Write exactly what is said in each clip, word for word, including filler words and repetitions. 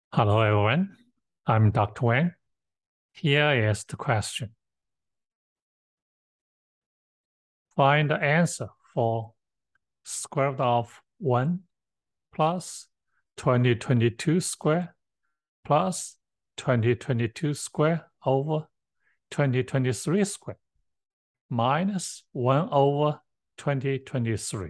Hello, everyone. I'm Doctor Wang. Here is the question. Find the answer for square root of one plus twenty twenty-two square plus twenty twenty-two square over twenty twenty-three square minus one over twenty twenty-three.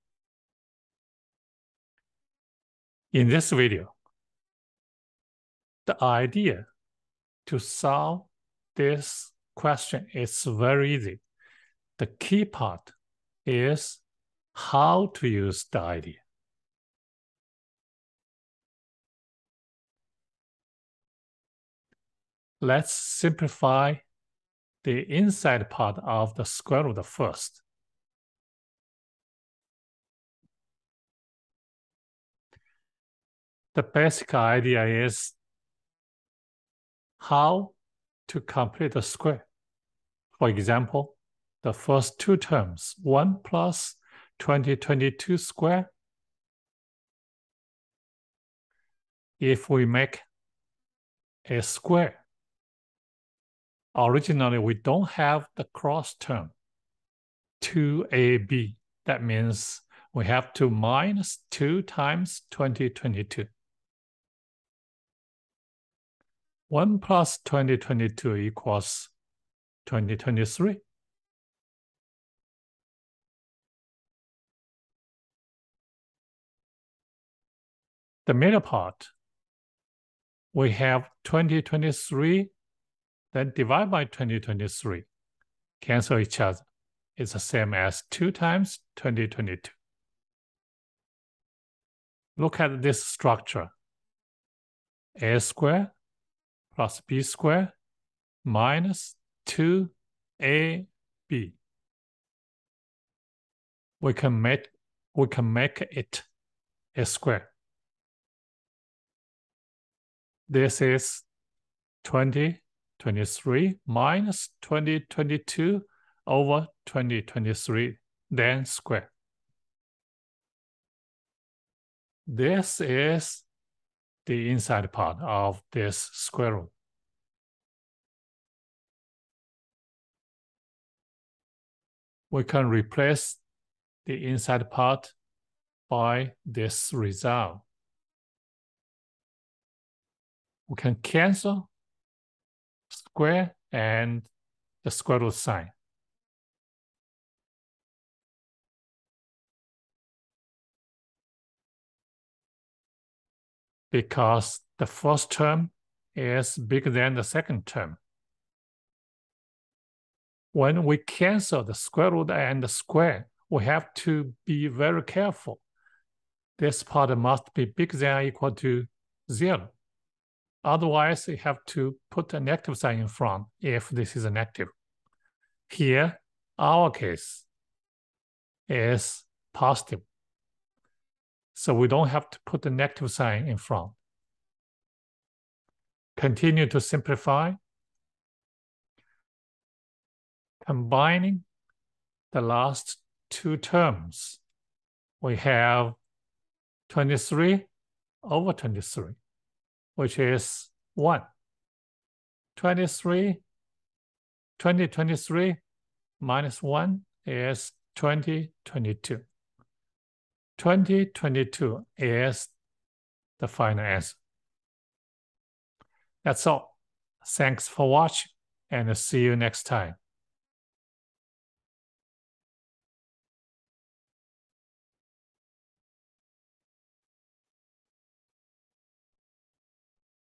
In this video, the idea to solve this question is very easy. The key part is how to use the idea. Let's simplify the inside part of the square root first. The basic idea is how to complete the square. For example, the first two terms, one plus twenty twenty-two square. If we make a square, originally we don't have the cross term, two A B. That means we have to minus two times twenty twenty-two. one plus twenty twenty-two equals twenty twenty-three. The middle part, we have twenty twenty-three, then divide by twenty twenty-three. Cancel each other. It's the same as two times twenty twenty-two. Look at this structure. A squared plus b squared minus two A B. We can make, we can make it a square. This is twenty twenty-three minus twenty twenty-two over twenty twenty-three, then square. This is the inside part of this square root. We can replace the inside part by this result. We can cancel square and the square root sign. Because the first term is bigger than the second term. When we cancel the square root and the square, we have to be very careful. This part must be bigger than or equal to zero. Otherwise, you have to put a negative sign in front if this is a negative. Here, our case is positive. So we don't have to put the negative sign in front. Continue to simplify. Combining the last two terms, we have twenty-three over twenty-three, which is one. twenty-three, twenty twenty-three minus one is twenty twenty-two. twenty twenty-two is the final answer. That's all. Thanks for watching and see you next time.